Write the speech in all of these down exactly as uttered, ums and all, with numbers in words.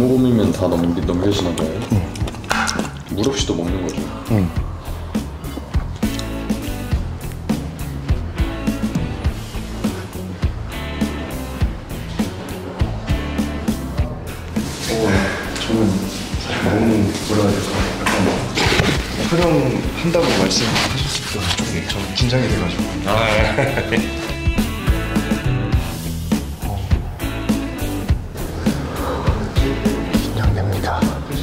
고민면 다 넘기, 넘겨지나 봐요? 응. 물 없이도 먹는 거죠? 응. 저는 사실 너무 몰라서 약간 촬영한다고 말씀하셨을 때 좀 긴장이 돼가지고. 아, 긴장됩니다.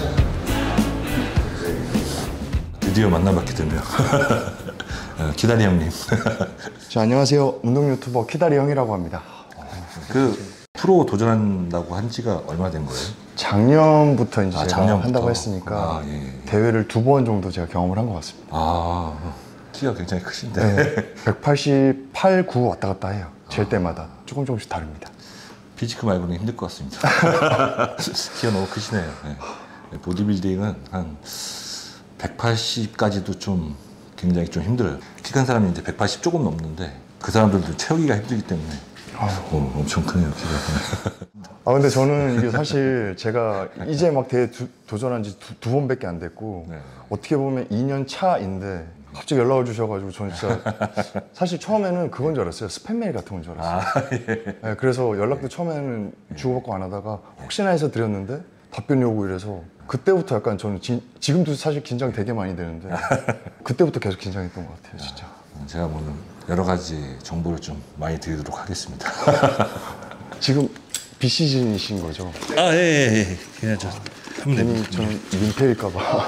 드디어 만나뵙게 되네요. 키다리 형님. 자, 안녕하세요. 운동 유튜버 키다리 형이라고 합니다. 그 프로 도전한다고 한 지가 얼마 된 거예요? 작년부터 이제 아, 제가 작년부터. 한다고 했으니까 아, 예, 예. 대회를 두 번 정도 제가 경험을 한 것 같습니다. 아, 키가 굉장히 크신데. 네, 백팔십팔, 구 왔다 갔다 해요. 잴 때마다 조금 조금씩 다릅니다. 피지크 말고는 힘들 것 같습니다. 키가 너무 크시네요. 네. 보디빌딩은 한 백팔십까지도 좀 굉장히 좀 힘들어요. 키 큰 사람이 이제 백팔십 조금 넘는데 그 사람들도 채우기가 힘들기 때문에 어, 엄청 크네요, 키가. 아, 근데 저는 이게 사실 제가 이제 막 대회 두, 도전한 지 두, 두 번밖에 안 됐고 네. 어떻게 보면 이 년 차인데 갑자기 연락을 주셔가지고 저는 진짜 사실 처음에는 그건 줄 알았어요. 스팸 메일 같은 건 줄 알았어요. 아, 예. 네, 그래서 연락도 처음에는 주고받고 안 하다가 혹시나 해서 드렸는데 답변이 오고 이래서 그때부터 약간 저는 지, 지금도 사실 긴장 되게 많이 되는데 그때부터 계속 긴장했던 것 같아요, 진짜. 제가 오늘 여러 가지 정보를 좀 많이 드리도록 하겠습니다. 지금 비시즌이신 거죠? 아, 예, 예, 예. 그냥 저 괜히 저는 민폐일까봐.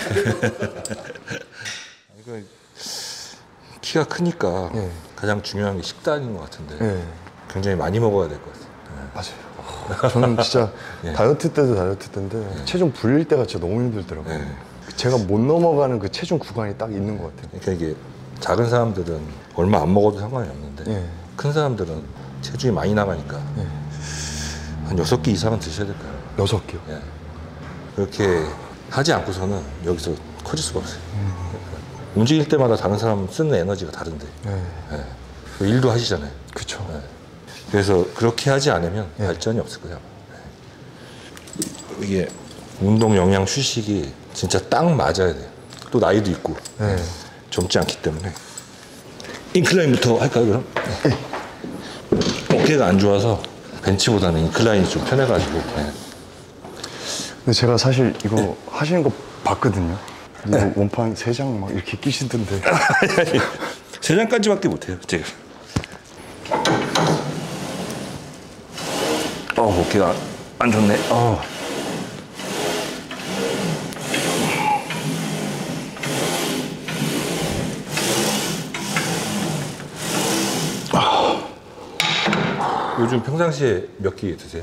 이거 키가 크니까 예. 가장 중요한 게 식단인 것 같은데 예. 굉장히 많이 먹어야 될 것 같아요. 맞아요. 저는 진짜 예. 다이어트 때도 다이어트 때인데 예. 체중 불릴 때가 진짜 너무 힘들더라고요. 예. 제가 못 넘어가는 그 체중 구간이 딱 있는 것 같아요. 그러니까 이게 작은 사람들은 얼마 안 먹어도 상관이 없는데 예. 큰 사람들은 체중이 많이 나가니까 예. 한 여섯 개 이상은 드셔야 될 거예요. 여섯 개요? 예. 그렇게 하지 않고서는 여기서 커질 수가 없어요. 음. 움직일 때마다 다른 사람 쓰는 에너지가 다른데 예. 예. 일도 하시잖아요. 그쵸. 예. 그래서 그렇게 하지 않으면 예. 발전이 없을 거예요. 예. 이게 운동 영양 휴식이 진짜 딱 맞아야 돼요. 또 나이도 있고 예. 젊지 않기 때문에. 인클라인부터 할까요, 그럼? 예. 어깨가 안 좋아서 벤치보다는 인클라인이 좀 편해가지고. 예. 근데 제가 사실 이거 하시는 거 봤거든요. 이거 네. 원판 세 장 막 이렇게 끼시던데. 세 장까지밖에 못해요, 제가. 어, 어깨가 안 좋네. 어. 요즘 평상시에 몇 끼 드세요?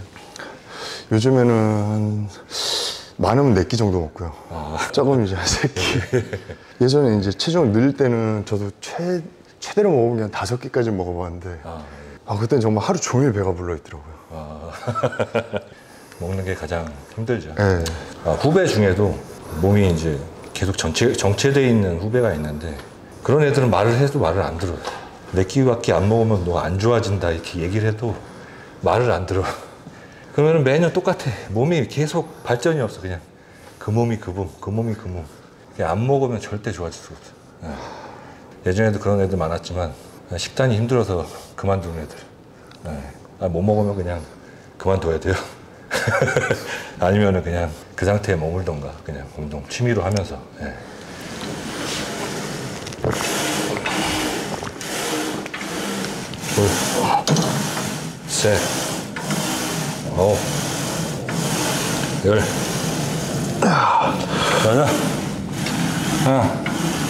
요즘에는 많으면 네 끼 정도 먹고요. 아. 조금 이제 세 끼. 예전에 이제 체중을 늘릴 때는 저도 최, 최대로 먹으면 다섯 끼까지 먹어봤는데 아, 아 그때는 정말 하루 종일 배가 불러있더라고요. 아. 먹는 게 가장 힘들죠. 네. 아, 후배 중에도 몸이 이제 계속 정체, 정체되어 있는 후배가 있는데 그런 애들은 말을 해도 말을 안 들어요. 네 끼밖에 안 먹으면 너 안 좋아진다 이렇게 얘기를 해도 말을 안 들어. 그러면 매년 똑같아. 몸이 계속 발전이 없어. 그냥 그 몸이 그 몸, 그 몸이 그 몸. 그냥 안 먹으면 절대 좋아질 수가 없어. 예. 예전에도 그런 애들 많았지만 식단이 힘들어서 그만두는 애들. 예. 아, 못 먹으면 그냥 그만둬야 돼요. 아니면은 그냥 그 상태에 머물던가 그냥 운동 취미로 하면서. 예. 둘, 셋, 오, 열, 하나, 하나,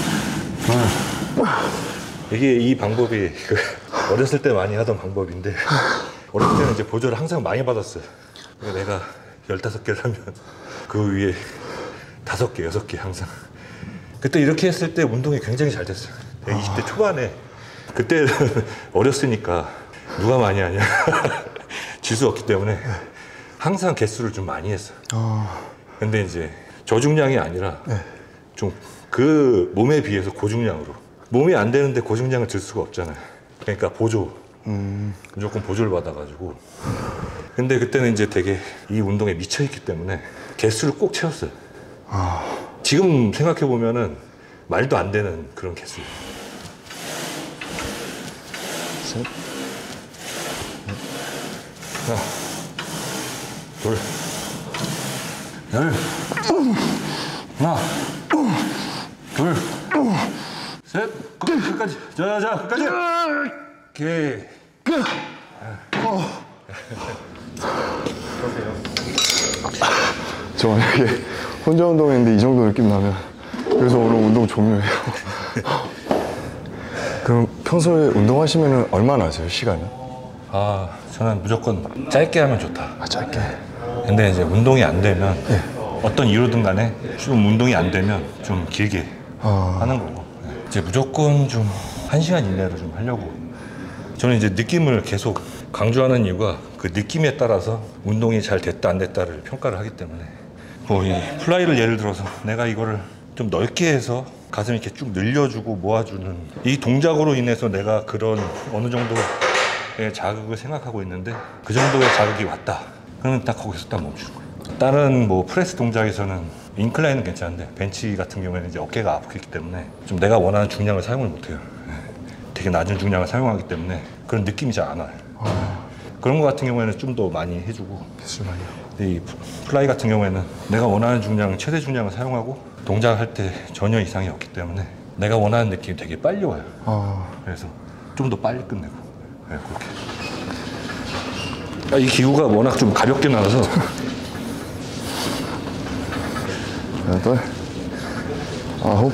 둘. 이게 이 방법이 그 어렸을 때 많이 하던 방법인데 어렸을 때는 이제 보조를 항상 많이 받았어요. 그러니까 내가 열다섯 개를 하면 그 위에 다섯 개, 여섯 개 항상. 그때 이렇게 했을 때 운동이 굉장히 잘 됐어요. 이십 대 초반에. 그때 어렸으니까 누가 많이 하냐. 질 수 없기 때문에 항상 개수를 좀 많이 했어요. 근데 이제 저중량이 아니라 좀 그 몸에 비해서 고중량으로. 몸이 안 되는데 고중량을 들 수가 없잖아요. 그러니까 보조. 음. 무조건 보조를 받아가지고 근데 그때는 이제 되게 이 운동에 미쳐있기 때문에 개수를 꼭 채웠어요. 아, 지금 생각해보면은 말도 안 되는 그런 개수. 셋, 하나, 둘, 열, 하나, 둘, 셋, 끝, 끝까지. 자, 자, 끝까지. 오케이. 저 만약에 혼자 운동했는데 이 정도 느낌 나면 그래서 오늘 운동 종료해요. 그럼 평소에 운동하시면 얼마나 하세요, 시간이? 아, 저는 무조건 짧게 하면 좋다. 아, 짧게. 근데 이제 운동이 안 되면 네. 어떤 이유든 간에 좀 운동이 안 되면 좀 길게 아. 하는 거고, 이제 무조건 좀 한 시간 이내로 좀 하려고. 저는 이제 느낌을 계속 강조하는 이유가 그 느낌에 따라서 운동이 잘 됐다 안 됐다를 평가를 하기 때문에, 뭐 이 플라이를 예를 들어서 내가 이거를 좀 넓게 해서 가슴 이렇게 쭉 늘려주고 모아주는 이 동작으로 인해서 내가 그런 어느 정도의 자극을 생각하고 있는데 그 정도의 자극이 왔다. 그러면 딱 거기서 딱 멈추는 거예요. 다른 뭐 프레스 동작에서는 인클라인은 괜찮은데 벤치 같은 경우에는 이제 어깨가 아프기 때문에 좀 내가 원하는 중량을 사용을 못해요. 되게 낮은 중량을 사용하기 때문에 그런 느낌이 잘 안 와요. 아. 그런 거 같은 경우에는 좀 더 많이 해주고, 개수 많이요. 이 플라이 같은 경우에는 내가 원하는 중량, 최대 중량을 사용하고 동작할 때 전혀 이상이 없기 때문에 내가 원하는 느낌이 되게 빨리 와요. 아. 그래서 좀 더 빨리 끝내고, 네, 그렇게. 아, 이 기구가 워낙 좀 가볍게 나와서 여덟, 아홉.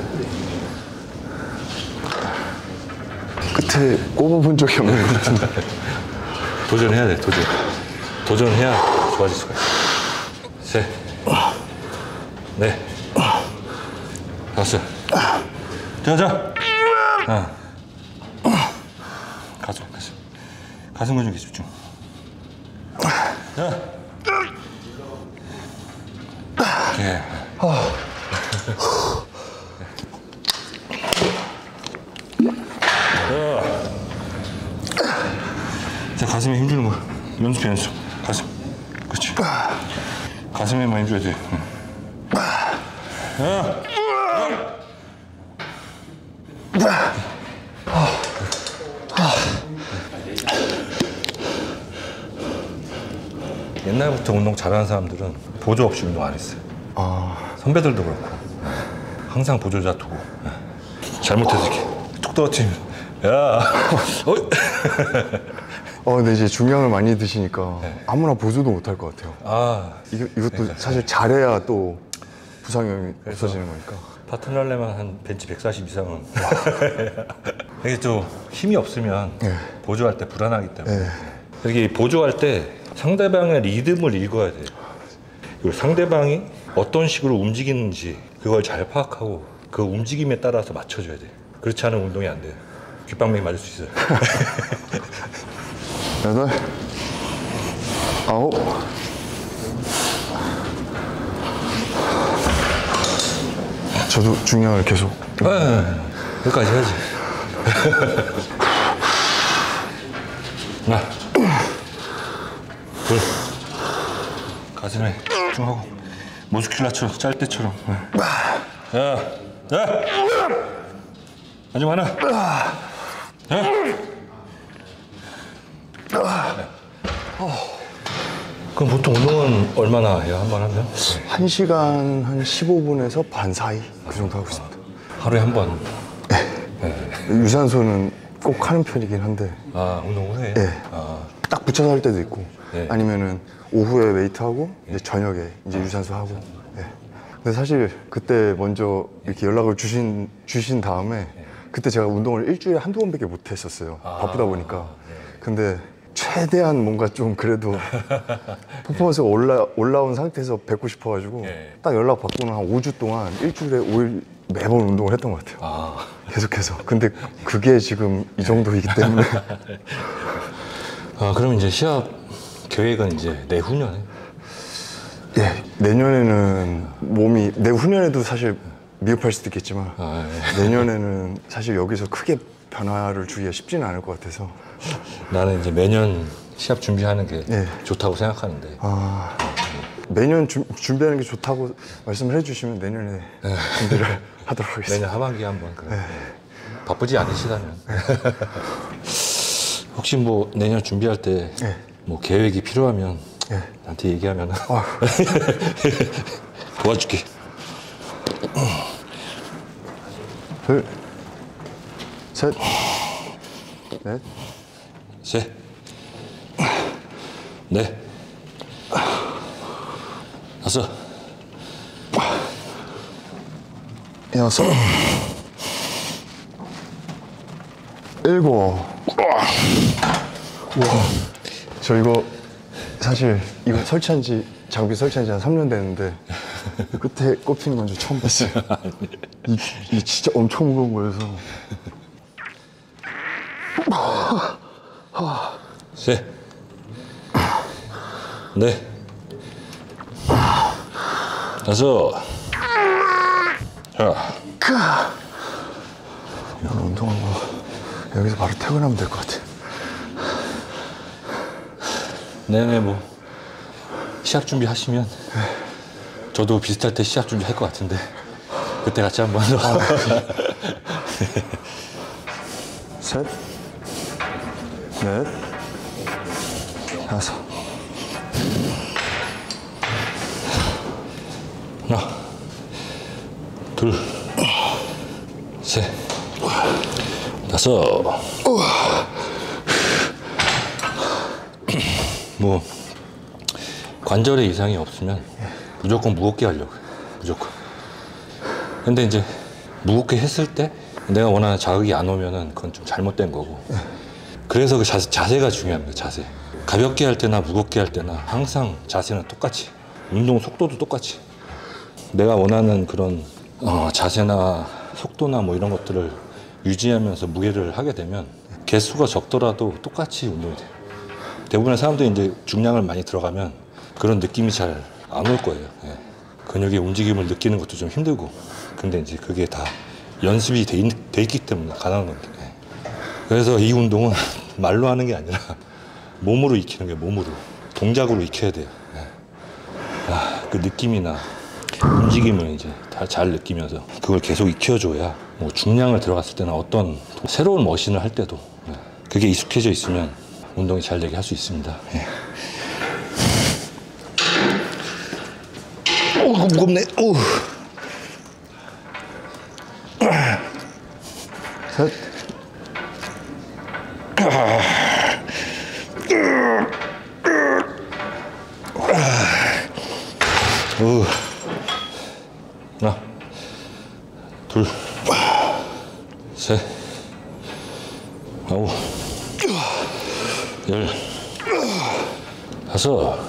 끝에 꼽아본 적이 없는 것 같은데. 도전해야 돼, 도전. 도전해야 좋아질 수가 있어. 셋, 넷, 다섯. 자, 자. 하나. 가슴, 가슴. 가슴 근육에 집중. 자. 오케이. 자, 가슴에 힘주는 거 연습해, 연습. 가슴. 그렇지. 가슴에만 힘줘야 돼. 응. 자. 옛날부터 운동 잘하는 사람들은 보조 없이 운동 안 했어요. 아. 선배들도 그렇고 항상 보조자 두고, 잘못해서 이렇게 툭 떨어뜨리면 야. 어이. 어, 근데 이제 중량을 많이 드시니까 아무나 보조도 못할 것 같아요. 아, 이거, 이것도 사실 잘해야 또 부상이 없어지는 거니까. 파트너 하려면 한 벤치 백사십 이상은. 이게 좀 힘이 없으면 네. 보조할 때 불안하기 때문에. 네. 여기 보조할 때 상대방의 리듬을 읽어야 돼요. 그리고 상대방이 어떤 식으로 움직이는지 그걸 잘 파악하고 그 움직임에 따라서 맞춰줘야 돼요. 그렇지 않으면 운동이 안 돼요. 귓방맹이 맞을 수 있어요. 여덟, 아홉, 저도 중량을 계속. 아, 여기까지 해야지. 하나, 둘, 가슴에 집중하고 모스큘라처럼 짤 때처럼. 자, 자, 마지막 하나. 자. 그럼 보통 운동은 얼마나 해요? 한 번 하면? 한 시간 한 십오 분에서 반 사이 그 정도 하고 있습니다. 하루에 한 번. 유산소는 꼭 하는 편이긴 한데 아, 운동 후에? 네. 아, 딱 붙여서 할 때도 있고 네. 아니면은 오후에 웨이트 하고 이제 저녁에 이제 유산소 하고. 네. 근데 사실 그때 먼저 이렇게 연락을 주신 주신 다음에 그때 제가 운동을 일주일에 한두 번밖에 못 했었어요. 아, 바쁘다 보니까. 근데 최대한 뭔가 좀 그래도 퍼포먼스가 올라, 올라온 상태에서 뵙고 싶어가지고 네. 딱 연락 받고는 한 오 주 동안 일주일에 오 일 매번 운동을 했던 것 같아요. 아. 계속해서. 근데 그게 지금 이 정도이기 때문에. 아, 그럼 이제 시합 계획은 이제 내후년에? 예, 내년에는 몸이, 내후년에도 사실 미흡할 수도 있겠지만 아, 예. 내년에는 사실 여기서 크게 변화를 주기가 쉽지는 않을 것 같아서. 나는 이제 매년 시합 준비하는 게 네. 좋다고 생각하는데 아, 매년 주, 준비하는 게 좋다고 말씀을 해주시면 내년에 준비를 하도록 하겠습니다. 내년 하반기에 한번 그래. 네. 바쁘지 않으시다면 네. 혹시 뭐 내년 준비할 때 뭐 네. 계획이 필요하면 네. 나한테 얘기하면 아. 도와줄게. 둘, 셋, 넷, 셋, 넷, 다섯, 여섯, 일곱. 우와. 저 이거 사실 이거 설치한 지 장비 설치한 지 한 삼 년 됐는데 끝에 꼽히는 건 저 처음 봤어요. 이, 이 진짜 엄청 무거운 거여서. 셋, 넷, 다섯. 자, 이런 운동하고 여기서 바로 퇴근하면 될 것 같아. 내년에 뭐 시합 준비 하시면 저도 비슷할 때 시합 준비 할 것 같은데 그때 같이 한번 더. 아, 셋, 넷, 다섯. 하나, 둘, 셋, 다섯. 뭐 관절에 이상이 없으면 무조건 무겁게 하려고 해요. 무조건. 근데 이제 무겁게 했을 때 내가 원하는 자극이 안 오면은 그건 좀 잘못된 거고. 그래서 그 자세, 자세가 중요합니다. 자세. 가볍게 할 때나 무겁게 할 때나 항상 자세는 똑같이, 운동 속도도 똑같이. 내가 원하는 그런 어, 자세나 속도나 뭐 이런 것들을 유지하면서 무게를 하게 되면 개수가 적더라도 똑같이 운동이 돼요. 대부분의 사람들이 이제 중량을 많이 들어가면 그런 느낌이 잘 안 올 거예요. 예. 근육의 움직임을 느끼는 것도 좀 힘들고. 근데 이제 그게 다 연습이 돼, 있, 돼 있기 때문에 가능한 건데. 예. 그래서 이 운동은 말로 하는 게 아니라 몸으로 익히는 게 몸으로. 동작으로 익혀야 돼요. 예. 아, 그 느낌이나 움직임을 이제 다 잘 느끼면서 그걸 계속 익혀줘야 뭐 중량을 들어갔을 때나 어떤 새로운 머신을 할 때도 예. 그게 익숙해져 있으면 운동이 잘 되게 할 수 있습니다. 예. 오, 이거 무겁네. 오. 셋. 오. 하나, 둘, 셋, 아홉, 열, 다섯.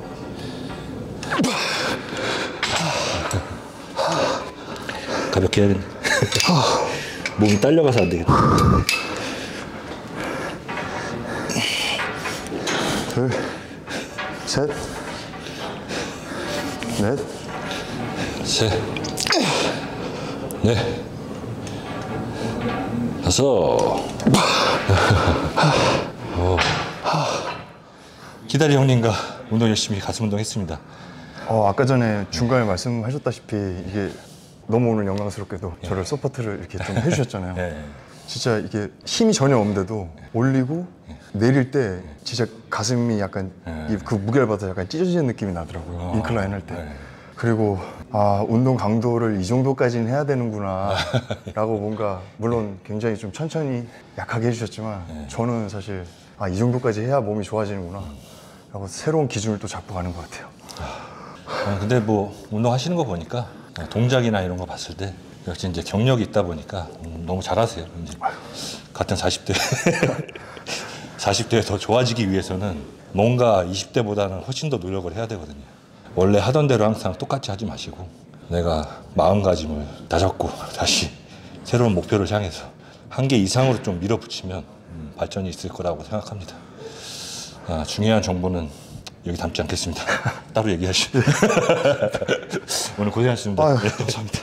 가볍게 해야겠네. 몸이 딸려가서 안 되겠다. 둘, 셋, 넷, 셋, 넷, 다섯. 오. 기다리 형님과 운동 열심히 가슴 운동 했습니다. 어, 아까 전에 중간에 말씀하셨다시피 이게 너무 오늘 영광스럽게도 네. 저를 서포트를 이렇게 좀 해주셨잖아요. 네. 진짜 이게 힘이 전혀 없는데도 네. 올리고 네. 내릴 때 진짜 가슴이 약간 네. 그 무게를 받아서 약간 찢어지는 느낌이 나더라고요. 어. 인클라인 할 때. 네. 그리고 아 운동 강도를 이 정도까지는 해야 되는구나 라고 뭔가 물론 굉장히 좀 천천히 약하게 해주셨지만 네. 저는 사실 아 이 정도까지 해야 몸이 좋아지는구나 라고 새로운 기준을 또 잡고 가는 것 같아요. 아, 근데 뭐 운동하시는 거 보니까 동작이나 이런 거 봤을 때 역시 이제 경력이 있다 보니까 너무 잘하세요. 이제 같은 사십 대 사십 대에 더 좋아지기 위해서는 뭔가 이십 대보다는 훨씬 더 노력을 해야 되거든요. 원래 하던 대로 항상 똑같이 하지 마시고 내가 마음가짐을 다잡고 다시 새로운 목표를 향해서 한계 이상으로 좀 밀어붙이면 음, 발전이 있을 거라고 생각합니다. 아, 중요한 정보는 여기 담지 않겠습니다. 따로 얘기하시죠. 오늘 고생하셨습니다. 아유, 네. 감사합니다.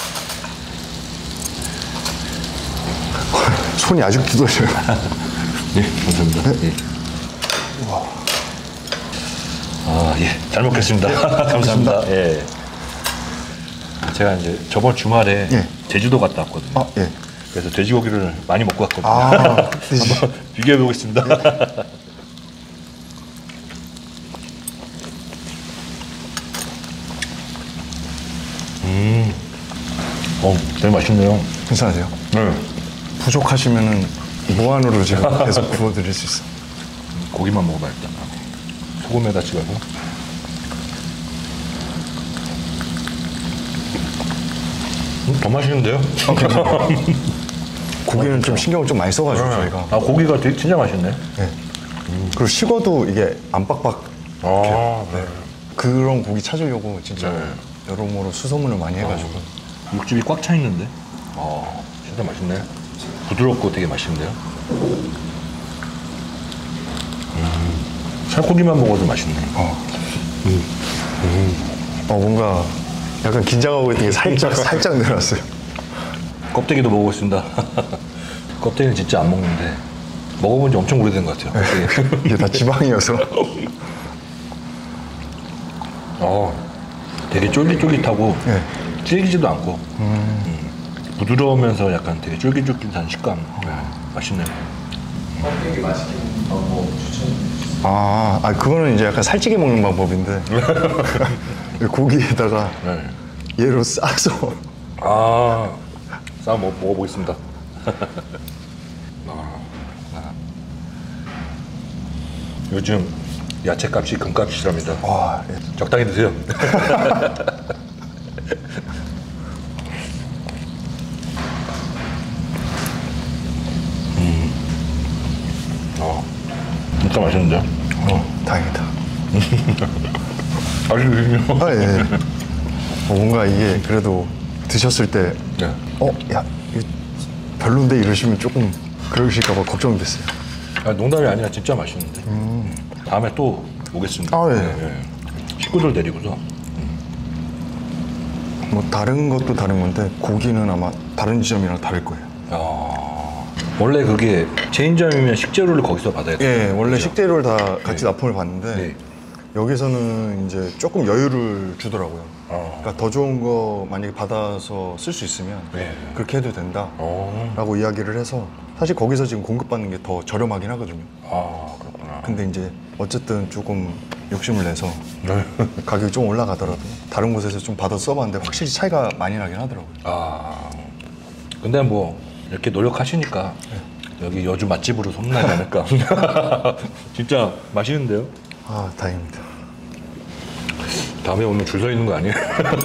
손이 아직도 떨려요. 네, 감사합니다. 네. 예. 아, 예, 잘 먹겠습니다. 감사합니다. 예. 제가 이제 저번 주말에 예. 제주도 갔다 왔거든요. 아, 예. 그래서 돼지고기를 많이 먹고 왔거든요. 아, 한번 비교해 보겠습니다. 음, 어, 되게 맛있네요. 괜찮으세요? 네. 부족하시면은 무한으로 제가 계속 구워드릴 수 있어요. 고기만 먹어봐야겠다. 소금에다 찍어서. 음, 더 맛있는데요? 고기는 좀 신경을 좀 많이 써가지고 저희가. 아, 고기가 되게 진짜 맛있네. 네. 그리고 식어도 이게 안 빡빡. 아, 네. 그런 고기 찾으려고 진짜 네. 여러모로 수소문을 많이 해가지고. 육즙이 꽉 차 있는데. 아, 진짜 맛있네. 부드럽고 되게 맛있는데요. 음, 살코기만 먹어도 맛있네. 어. 어, 뭔가 약간 긴장하고 있던 게 살짝 살짝 늘었어요. 껍데기도 먹어보겠습니다. 껍데기는 진짜 안 먹는데 먹어본 지 엄청 오래된 것 같아요. 껍데기. 이게 다 지방이어서. 어, 되게 쫄깃쫄깃하고 네. 질기지도 않고 음, 부드러우면서 약간 되게 쫄깃쫄깃한 식감. 네, 맛있네요. 껍데기 맛있게 먹는 방법 추천해 주세요. 아, 아 그거는 이제 약간 살찌게 먹는 방법인데 고기에다가 네. 얘로 싸서. 아, 싸움 먹, 먹어보겠습니다. 아, 아. 요즘 야채값이 금값이랍니다. 와, 예. 적당히 드세요. 음. 어, 진짜 맛있는데요? 어, 다행이다. 맛있으시죠? 아, 예. 예. 어, 뭔가 이게 그래도 드셨을 때, 네. 어, 야, 이거 별론데 이러시면 조금 그러실까봐 걱정이 됐어요. 아, 농담이 아니라 진짜 맛있는데. 음. 다음에 또 오겠습니다. 아, 예. 네, 네. 식구들 데리고서. 뭐 다른 것도 다른 건데 고기는 아마 다른 지점이랑 다를 거예요. 아, 원래 그게 체인점이면 식재료를 거기서 받아야 돼요? 예, 원래 그죠? 식재료를 다 같이 납품을 받는데 네. 여기서는 이제 조금 여유를 주더라고요. 어. 그러니까 더 좋은 거 만약에 받아서 쓸 수 있으면 네. 그렇게 해도 된다. 어. 라고 이야기를 해서 사실 거기서 지금 공급받는 게 더 저렴하긴 하거든요. 아, 그렇구나. 근데 이제 어쨌든 조금 욕심을 내서 네. 가격이 좀 올라가더라도 다른 곳에서 좀 받아서 써봤는데 확실히 차이가 많이 나긴 하더라고요. 아, 근데 뭐 이렇게 노력하시니까 여기 여주 맛집으로 소문나지 않을까. 진짜 맛있는데요? 아, 다행입니다. 다음에 오면 줄 서 있는 거 아니에요?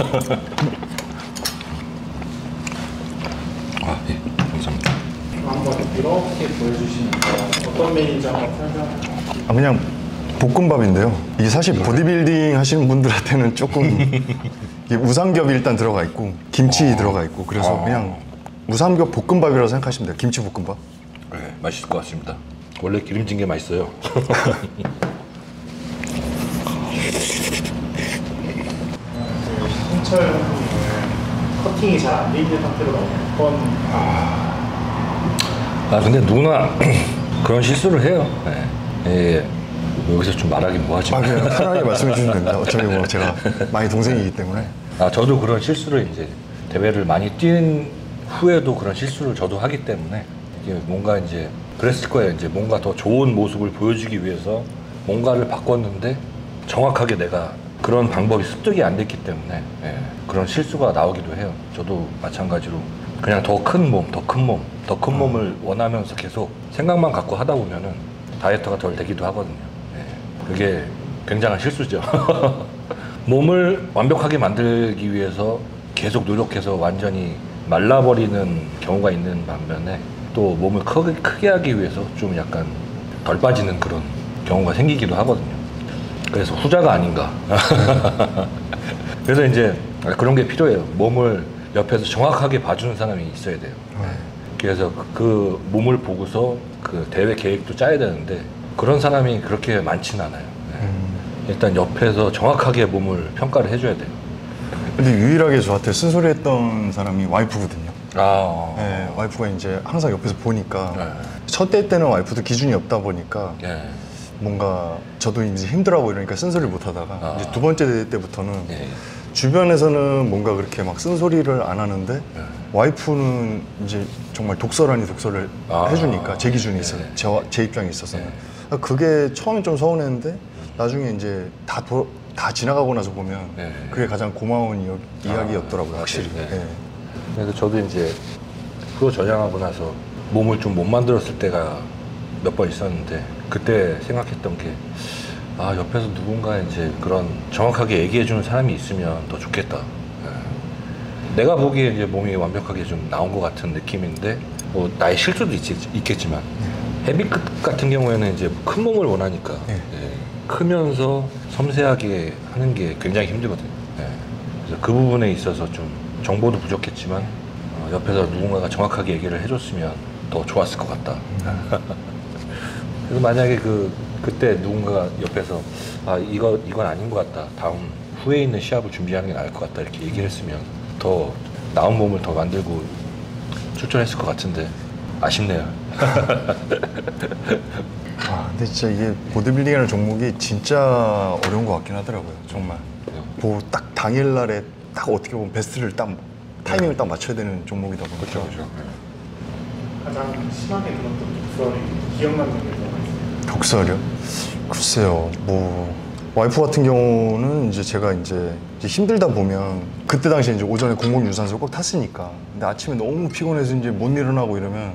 아, 예, 감사합니다. 한번 이렇게 보여주시는 거 어떤 메뉴인지 한번 설명해 아, 그냥 볶음밥인데요. 이게 사실 보디빌딩 하시는 분들한테는 조금 이게 우삼겹이 일단 들어가 있고 김치 들어가 있고 그래서 아. 그냥 우삼겹 볶음밥이라고 생각하시면 돼요. 김치 볶음밥. 네, 맛있을 것 같습니다. 원래 기름진 게 맛있어요. 홍철 형님은 커팅이 잘 안 돼 있는 상태로 나오는 어떤 아, 근데 누구나 그런 실수를 해요. 네. 예, 여기서 좀 말하기 아, 뭐하지만. 그냥 편하게 말씀해 주시면 됩니다. 어차피 뭐 제가 많이 동생이기 때문에. 아, 저도 그런 실수를 이제 대회를 많이 뛴 후에도 그런 실수를 저도 하기 때문에 이게 뭔가 이제 그랬을 거예요. 이제 뭔가 더 좋은 모습을 보여주기 위해서 뭔가를 바꿨는데 정확하게 내가 그런 방법이 습득이 안 됐기 때문에 예, 그런 실수가 나오기도 해요. 저도 마찬가지로 그냥 더 큰 몸, 더 큰 몸, 더 큰 몸을 원하면서 계속 생각만 갖고 하다 보면은 다이어트가 덜 되기도 하거든요. 예, 그게 굉장한 실수죠. 몸을 완벽하게 만들기 위해서 계속 노력해서 완전히 말라버리는 경우가 있는 반면에 또 몸을 크게, 크게 하기 위해서 좀 약간 덜 빠지는 그런 경우가 생기기도 하거든요. 그래서 후자가 아닌가. 그래서 이제 그런 게 필요해요. 몸을 옆에서 정확하게 봐주는 사람이 있어야 돼요. 그래서 그 몸을 보고서 그 대회 계획도 짜야 되는데 그런 사람이 그렇게 많지는 않아요. 네. 일단 옆에서 정확하게 몸을 평가를 해줘야 돼요. 근데 유일하게 저한테 쓴소리했던 사람이 와이프거든요. 아, 네, 와이프가 이제 항상 옆에서 보니까 네. 첫 대 때는 와이프도 기준이 없다 보니까 예. 뭔가 저도 이제 힘들어하고 이러니까 쓴소리를 못 하다가 아. 이제 두 번째 대회 때부터는 예. 주변에서는 뭔가 그렇게 막 쓴소리를 안 하는데 예. 와이프는 이제 정말 독설 아닌 독설을 아. 해주니까 제 기준이 예. 있어요. 제, 제 입장에 있어서는. 예. 그러니까 그게 처음엔 좀 서운했는데 나중에 이제 다, 도, 다 지나가고 나서 보면 예. 그게 가장 고마운 이야, 이야기였더라고요. 확실히. 예. 예. 그래서 저도 이제 프로 전향하고 나서 몸을 좀 못 만들었을 때가 몇 번 있었는데 그때 생각했던 게 아, 옆에서 누군가 이제 그런 정확하게 얘기해주는 사람이 있으면 더 좋겠다. 예. 내가 보기에 이제 몸이 완벽하게 좀 나온 것 같은 느낌인데 뭐 나의 실수도 있, 있겠지만 헤비급 같은 경우에는 이제 큰 몸을 원하니까 네. 예. 크면서 섬세하게 하는 게 굉장히 힘들거든요. 예. 그래서 그 부분에 있어서 좀 정보도 부족했지만 어, 옆에서 누군가가 정확하게 얘기를 해줬으면 더 좋았을 것 같다. 그래서 만약에 그 그때 누군가가 옆에서 아 이거 이건 아닌 것 같다. 다음 후에 있는 시합을 준비하는 게 나을 것 같다 이렇게 얘기를 했으면 더 나은 몸을 더 만들고 출전했을 것 같은데 아쉽네요. 아, 근데 진짜 이게 보디빌딩이라는 종목이 진짜 어려운 것 같긴 하더라고요. 정말. 뭐 딱 당일날에 딱 어떻게 보면 베스트를 딱 타이밍을 딱 맞춰야 되는 종목이다 보니까. 그렇죠, 그렇죠. 가장 심하게 들었던 독설이 기억나는 게 뭐가 있어요? 독설이요? 글쎄요. 뭐 와이프 같은 경우는 이제 제가 이제, 이제 힘들다 보면 그때 당시에 이제 오전에 공복 유산소를 꼭 탔으니까 근데 아침에 너무 피곤해서 이제 못 일어나고 이러면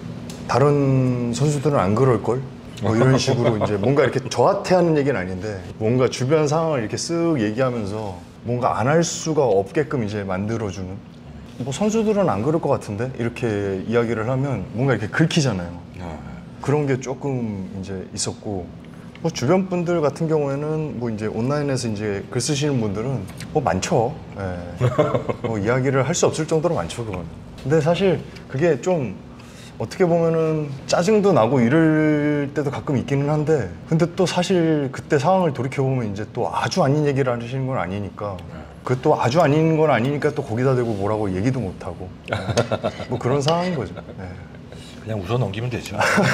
다른 선수들은 안 그럴 걸? 뭐 이런 식으로 이제 뭔가 이렇게 저한테 하는 얘기는 아닌데 뭔가 주변 상황을 이렇게 쓱 얘기하면서 뭔가 안 할 수가 없게끔 이제 만들어주는 뭐 선수들은 안 그럴 것 같은데 이렇게 이야기를 하면 뭔가 이렇게 긁히잖아요. 그런 게 조금 이제 있었고 뭐 주변 분들 같은 경우에는 뭐 이제 온라인에서 이제 글 쓰시는 분들은 뭐 많죠. 예. 뭐 이야기를 할 수 없을 정도로 많죠, 그건. 근데 사실 그게 좀 어떻게 보면은 짜증도 나고 이럴 때도 가끔 있기는 한데 근데 또 사실 그때 상황을 돌이켜보면 이제 또 아주 아닌 얘기를 하시는 건 아니니까 그 또 아주 아닌 건 아니니까 또 거기다 대고 뭐라고 얘기도 못하고 뭐 그런 상황인 거죠. 네. 그냥 웃어 넘기면 되죠.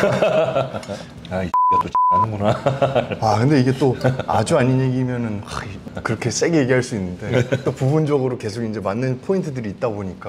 아, 이 또 하는구나. 아 근데 이게 또 아주 아닌 얘기면은 하, 그렇게 세게 얘기할 수 있는데 또 부분적으로 계속 이제 맞는 포인트들이 있다 보니까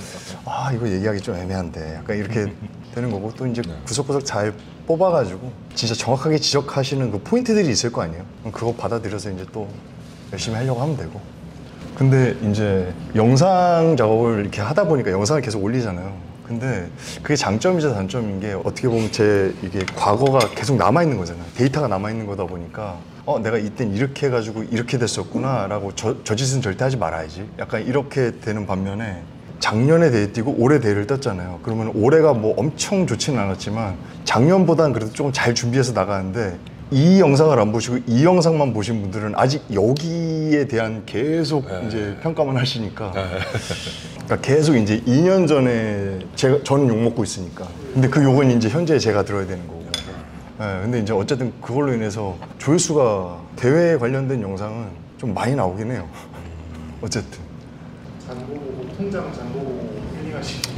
아 이거 얘기하기 좀 애매한데 약간 이렇게 되는 거고 또 이제 구석구석 잘 뽑아가지고 진짜 정확하게 지적하시는 그 포인트들이 있을 거 아니에요. 그럼 그거 받아들여서 이제 또 열심히 하려고 하면 되고. 근데 이제 영상 작업을 이렇게 하다 보니까 영상을 계속 올리잖아요. 근데 그게 장점이자 단점인 게 어떻게 보면 제 이게 과거가 계속 남아있는 거잖아요. 데이터가 남아있는 거다 보니까 어 내가 이땐 이렇게 해가지고 이렇게 됐었구나 라고 저, 저 짓은 절대 하지 말아야지 약간 이렇게 되는 반면에 작년에 대회 뛰고 올해 대회를 떴잖아요. 그러면 올해가 뭐 엄청 좋지는 않았지만 작년보다는 그래도 조금 잘 준비해서 나가는데 이 영상을 안 보시고 이 영상만 보신 분들은 아직 여기에 대한 계속 네. 이제 평가만 하시니까 네. 그러니까 계속 이제 이 년 전에 제가 저는 욕 먹고 있으니까 근데 그 욕은 이제 현재 제가 들어야 되는 거고 네, 근데 이제 어쨌든 그걸로 인해서 조회수가 대회에 관련된 영상은 좀 많이 나오긴 해요. 어쨌든 잔고 보고 통장 잔고 보고 힐링하시고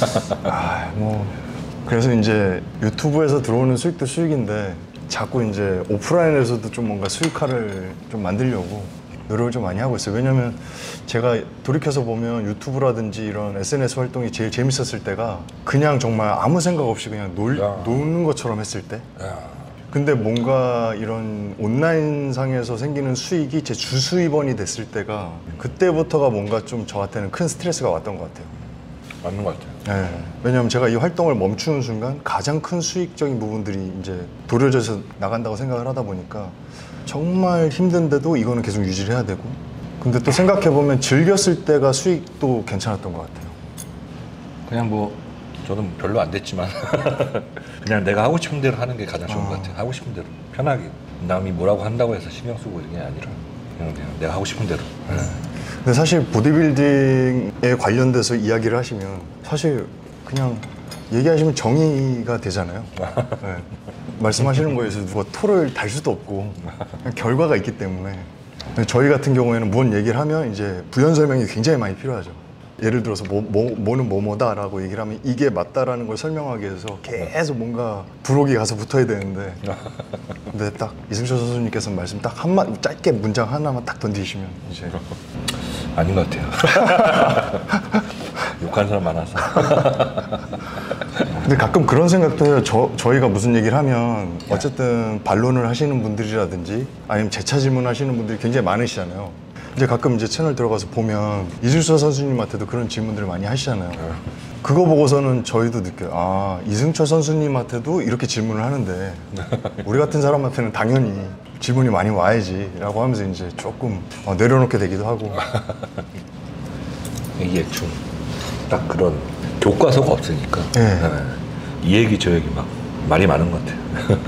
아, 뭐 그래서 이제 유튜브에서 들어오는 수익도 수익인데 자꾸 이제 오프라인에서도 좀 뭔가 수익화를 좀 만들려고 노력을 좀 많이 하고 있어요. 왜냐면 제가 돌이켜서 보면 유튜브라든지 이런 에스엔에스 활동이 제일 재밌었을 때가 그냥 정말 아무 생각 없이 그냥 놀, 야. 노는 것처럼 했을 때. 야. 근데 뭔가 이런 온라인상에서 생기는 수익이 제 주수입원이 됐을 때가 그때부터가 뭔가 좀 저한테는 큰 스트레스가 왔던 것 같아요. 맞는 것 같아요. 네. 왜냐하면 제가 이 활동을 멈추는 순간 가장 큰 수익적인 부분들이 이제 도려져서 나간다고 생각을 하다 보니까 정말 힘든데도 이거는 계속 유지를 해야 되고 근데 또 생각해보면 즐겼을 때가 수익도 괜찮았던 것 같아요. 그냥 뭐 저는 별로 안 됐지만 그냥 내가 하고 싶은 대로 하는 게 가장 좋은 어. 것 같아요. 하고 싶은 대로 편하게 남이 뭐라고 한다고 해서 신경 쓰고 이런 게 아니라 그냥, 그냥 내가 하고 싶은 대로. 네. 근데 사실 보디빌딩에 관련돼서 이야기를 하시면 사실 그냥 얘기하시면 정의가 되잖아요. 네. 말씀하시는 거에서 누가 토를 달 수도 없고 그냥 결과가 있기 때문에 저희 같은 경우에는 뭔 얘기를 하면 이제 부연 설명이 굉장히 많이 필요하죠. 예를 들어서 뭐, 뭐, 뭐는 뭐뭐다라고 얘기를 하면 이게 맞다라는 걸 설명하기 위해서 계속 뭔가 부록이 가서 붙어야 되는데 근데 딱 이승철 선수님께서 말씀 딱 한마 짧게 문장 하나만 딱 던지시면 이제 아닌 것 같아요. 욕하는 사람 많아서. 근데 가끔 그런 생각도 해요. 저, 저희가 무슨 얘기를 하면 어쨌든 반론을 하시는 분들이라든지 아니면 재차 질문하시는 분들이 굉장히 많으시잖아요. 이제 가끔 이제 채널 들어가서 보면 이승철 선수님한테도 그런 질문들을 많이 하시잖아요. 그거 보고서는 저희도 느껴요. 아, 이승철 선수님한테도 이렇게 질문을 하는데 우리 같은 사람한테는 당연히 질문이 많이 와야지 라고 하면서 이제 조금 어, 내려놓게 되기도 하고. 이게 좀 딱 그런 교과서가 없으니까 네. 네. 이 얘기 저 얘기 막 말이 많은 것 같아요.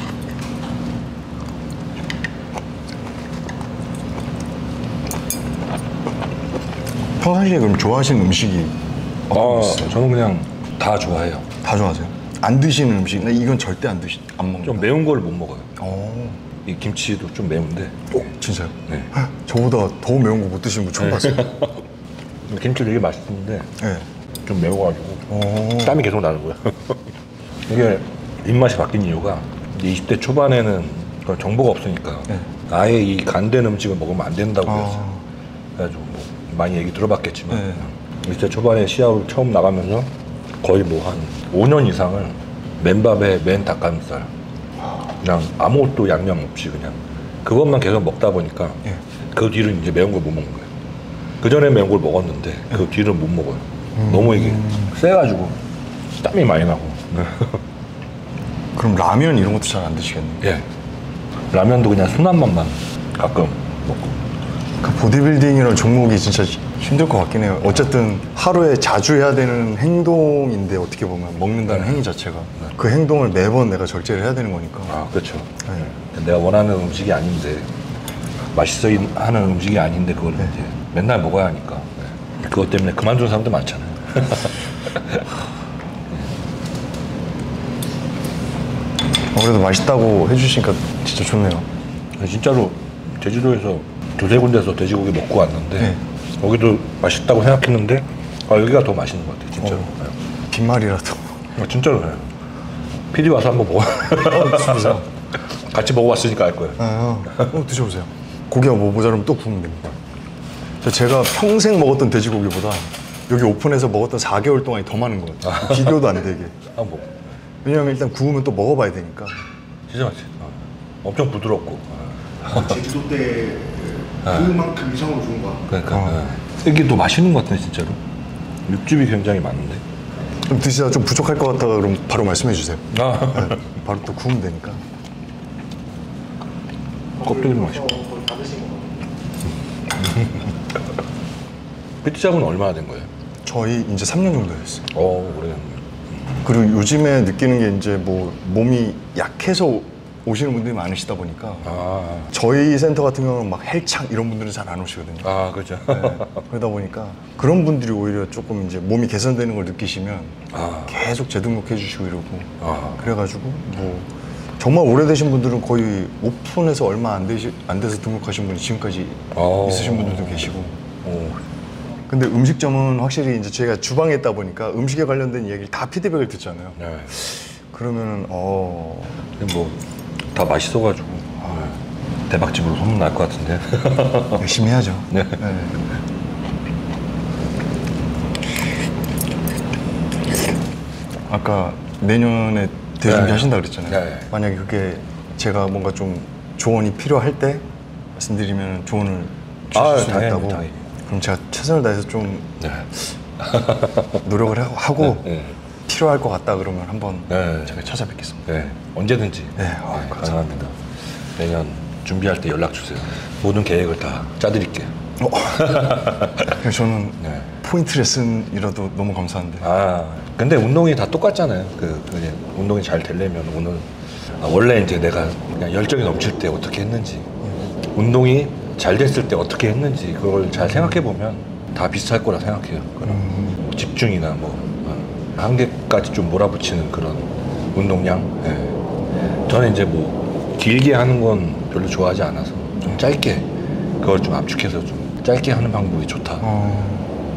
평상시에 그럼 좋아하시는 음식이 어떤 거 아, 있어요? 저는 그냥 다 좋아해요. 다 좋아하세요? 안 드시는 음식? 나 이건 절대 안 드시, 안 먹는다. 좀 매운 걸 못 먹어요. 어, 이 김치도 좀 매운데. 진짜요? 네. 헉, 저보다 더 매운 거 못 드시는 분 처음 봤어요. 김치 되게 맛있는데 네. 좀 매워가지고 어, 땀이 계속 나는 거예요. 이게 입맛이 바뀐 이유가 이십 대 초반에는 그런 정보가 없으니까 네. 아예 이 간된 음식을 먹으면 안 된다고 아. 했어요. 그래가지고 뭐 많이 얘기 들어봤겠지만 네. 이십 대 초반에 시합을 처음 나가면서 거의 뭐 한 오 년 이상을 맨밥에 맨 닭가슴살 그냥 아무것도 양념 없이 그냥 그것만 계속 먹다 보니까 예. 그 뒤로는 이제 매운 걸 못 먹는 거예요. 그 전에 매운 걸 먹었는데 그 뒤로는 못 먹어요. 너무 이게 세가지고 땀이 많이 나고. 그럼 라면 이런 것도 잘 안 드시겠네요. 예. 라면도 그냥 순한 맛만 가끔 먹고. 그 보디빌딩이라는 종목이 진짜 힘들 것 같긴 해요. 어쨌든 하루에 자주 해야 되는 행동인데 어떻게 보면 먹는다는 네. 행위 자체가 그 행동을 매번 내가 절제를 해야 되는 거니까. 아, 그렇죠. 네. 내가 원하는 음식이 아닌데 맛있어 하는 음식이 아닌데 그걸 네. 이제 맨날 먹어야 하니까 네. 그것 때문에 그만둔 사람도 많잖아요. 어, 그래도 맛있다고 해주시니까 진짜 좋네요. 진짜로 제주도에서 두세 군데서 돼지고기 먹고 왔는데 네. 거기도 맛있다고 생각했는데 아, 여기가 더 맛있는 것 같아요. 진짜로. 어. 빈말이라도. 아, 진짜로 그래요. 피디 와서 한번 먹어. 어, 드셔보세요. 같이 먹어봤으니까 알 거예요. 아, 어, 드셔보세요. 고기가 뭐 모자라면 또 구우면 됩니다. 저 제가 평생 먹었던 돼지고기보다 여기 오픈해서 먹었던 사 개월 동안이 더 많은 것 같아요. 비교도 안 되게. 한번 먹어. 왜냐면 일단 구우면 또 먹어봐야 되니까. 진짜 맛있어. 어. 엄청 부드럽고. 제주도 때 그만큼 이상으로 좋은 거야. 그러니까 어. 예. 이게 또 맛있는 것 같네 진짜로. 육즙이 굉장히 많은데. 좀 드시다 좀 부족할 것 같다가 그럼 바로 말씀해 주세요. 아. 네, 바로 또 구우면 되니까. 껍데기도 맛있고. 거의 다 드신 거예요? 피티샵은 얼마나 된 거예요? 저희 이제 삼 년 정도 됐어요. 어, 오래됐네. 그리고 요즘에 느끼는 게 이제 뭐 몸이 약해서 오시는 분들이 많으시다 보니까 아, 저희 센터 같은 경우는 막 헬창 이런 분들은 잘 안 오시거든요. 아, 그렇죠. 네, 그러다 보니까 그런 분들이 오히려 조금 이제 몸이 개선되는 걸 느끼시면 아. 계속 재등록해 주시고 이러고 아. 그래가지고 뭐 정말 오래되신 분들은 거의 오픈해서 얼마 안, 되시, 안 돼서 등록하신 분이 지금까지 어. 있으신 분들도 계시고. 오. 근데 음식점은 확실히 이제 제가 주방에 있다 보니까 음식에 관련된 얘기를 다 피드백을 듣잖아요. 네. 그러면은 어 뭐 다 맛있어가지고 네. 대박집으로 소문 날 것 같은데. 열심히 해야죠. 네. 네. 아까 내년에 대준비 네. 하신다 그랬잖아요. 네. 만약에 그게 제가 뭔가 좀 조언이 필요할 때 말씀드리면 조언을 주실 아, 수 당연히, 있다고. 당연히. 그럼 제가 최선을 다해서 좀 네. 노력을 하- 하고 네. 필요할 것 같다 그러면 한번 네. 제가 찾아뵙겠습니다. 네. 언제든지. 네, 어, 감사합니다. 가능합니다. 내년 준비할 때 연락 주세요. 모든 계획을 다 짜드릴게요. 어. 그래서 저는 네. 포인트 레슨이라도 너무 감사한데. 아, 근데 운동이 다 똑같잖아요. 그, 그게 운동이 잘 되려면 오늘 아, 원래 이제 내가 그냥 열정이 넘칠 때 어떻게 했는지, 운동이 잘 됐을 때 어떻게 했는지 그걸 잘 생각해 보면 다 비슷할 거라 생각해요. 그런 음. 뭐 집중이나 뭐 어, 한계까지 좀 몰아붙이는 그런 운동량. 예. 저는 이제 뭐 길게 하는 건 별로 좋아하지 않아서 좀 짧게 그걸 좀 압축해서 좀 짧게 하는 방법이 좋다. 어.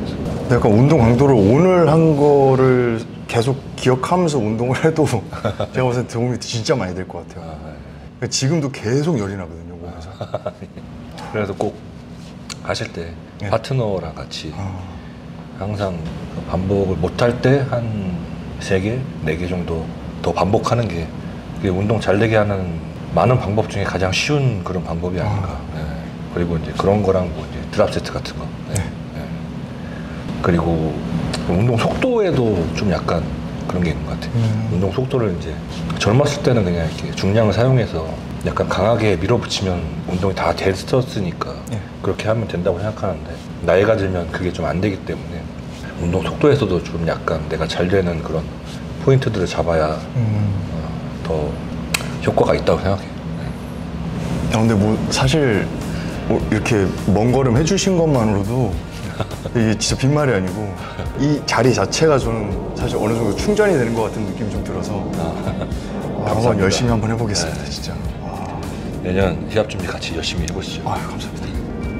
약간 운동 강도를 오늘 한 거를 계속 기억하면서 운동을 해도 제가 봤을 때 도움이 진짜 많이 될 것 같아요. 아, 네. 그러니까 지금도 계속 열이 나거든요, 몸에서. 그래서 꼭 하실 때 네. 파트너랑 같이 아, 항상 반복을 못할 때 한 세 개, 네 개 정도 더 반복하는 게 그게 운동 잘 되게 하는 많은 방법 중에 가장 쉬운 그런 방법이 아닌가. 네. 그리고 이제 그런 거랑 뭐 이제 드랍 세트 같은 거. 네. 네. 그리고 운동 속도에도 좀 약간 그런 게 있는 것 같아요. 음. 운동 속도를 이제 젊었을 때는 그냥 이렇게 중량을 사용해서 약간 강하게 밀어붙이면 운동이 다 됐었으니까 네. 그렇게 하면 된다고 생각하는데 나이가 들면 그게 좀 안 되기 때문에 운동 속도에서도 좀 약간 내가 잘 되는 그런 포인트들을 잡아야 음. 어, 더 효과가 있다고 생각해요. 야, 근데 뭐 사실 뭐 이렇게 먼 걸음 해주신 것만으로도 이게 진짜 빈말이 아니고 이 자리 자체가 저는 사실 어느 정도 충전이 되는 것 같은 느낌이 좀 들어서 아, 한번 감사합니다. 열심히 한번 해보겠습니다, 진짜. 내년 시합 준비 같이 열심히 해보시죠. 아유, 감사합니다.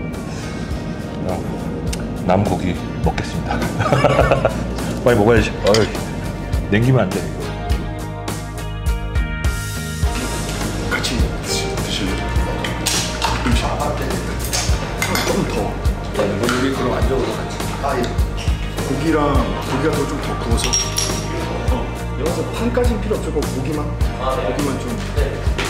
어, 남 고기 먹겠습니다. 빨리 먹어야지. 어이, 냉기면 안 돼. 이거. 같이 드시- 드실래요? 음식 조금 더. 우리 그럼 안쪽으로 같이. 아, 예. 고기랑 고기가 더 좀 더 구워서. 어. 여기서 판까지는 필요 없죠. 그 고기만. 고기만 좀.